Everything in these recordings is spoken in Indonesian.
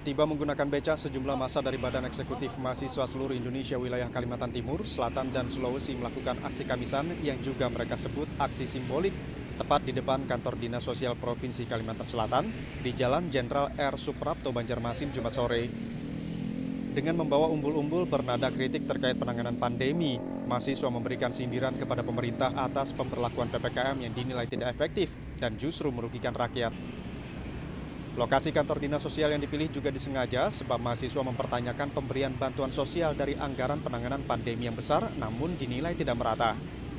Tiba-tiba menggunakan becak, sejumlah massa dari Badan Eksekutif Mahasiswa seluruh Indonesia wilayah Kalimantan Timur, Selatan, dan Sulawesi melakukan aksi Kamisan yang juga mereka sebut aksi simbolik, tepat di depan kantor Dinas Sosial Provinsi Kalimantan Selatan di Jalan Jenderal R. Suprapto, Banjarmasin, Jumat sore. Dengan membawa umbul-umbul bernada kritik terkait penanganan pandemi, mahasiswa memberikan sindiran kepada pemerintah atas pemberlakuan PPKM yang dinilai tidak efektif dan justru merugikan rakyat. Lokasi kantor dinas sosial yang dipilih juga disengaja sebab mahasiswa mempertanyakan pemberian bantuan sosial dari anggaran penanganan pandemi yang besar namun dinilai tidak merata.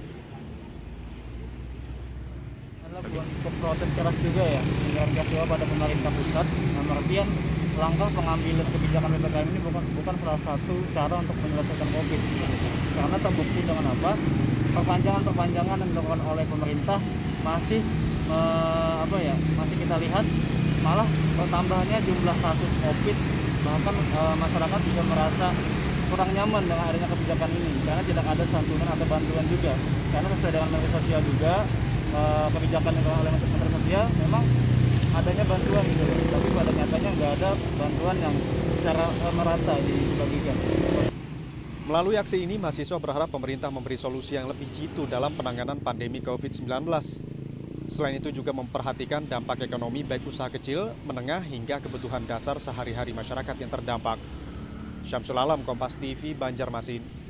Adalah bentuk protes keras juga ya, yang kecewa pada pemerintah pusat. Namun artian langkah pengambilan kebijakan PPKM ini bukan salah satu cara untuk menyelesaikan COVID. Karena terbukti dengan apa? Perpanjangan yang dilakukan oleh pemerintah masih masih kita lihat malah bertambahnya jumlah kasus COVID, bahkan masyarakat juga merasa kurang nyaman dengan adanya kebijakan ini karena tidak ada santunan atau bantuan juga. Karena sesuai dengan Menteri Sosial juga kebijakan yang dilakukan oleh Menteri Sosial memang adanya bantuan gitu, tapi pada nyatanya nggak ada bantuan yang secara merata dibagikan. Melalui aksi ini, mahasiswa berharap pemerintah memberi solusi yang lebih jitu dalam penanganan pandemi COVID-19. Selain itu juga memperhatikan dampak ekonomi baik usaha kecil, menengah hingga kebutuhan dasar sehari-hari masyarakat yang terdampak. Syamsul Alam, Kompas TV, Banjarmasin.